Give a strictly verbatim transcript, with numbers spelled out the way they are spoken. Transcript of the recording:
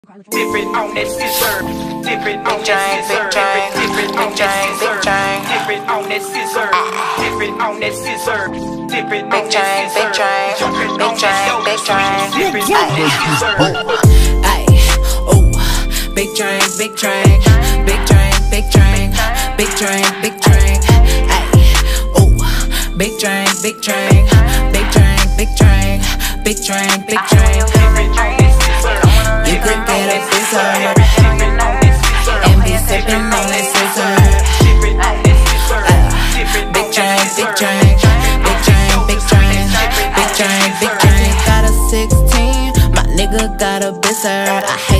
Different on that scissor, different on that scissor, different on that scissor, different on that scissor, different on that scissor, different on that scissor, different on that scissor. Ay, oh, big drink, big drink, big drink, big drink, big drink, big drink. Ay, oh, big drink, big drink, big drink, big drink, big drink, big drink. You could get a scissor and be sipping on that scissor. uh, Big drink, big drink, big drink, big drink, big drink, big drink. Got a sixteen, my nigga got a bizzer.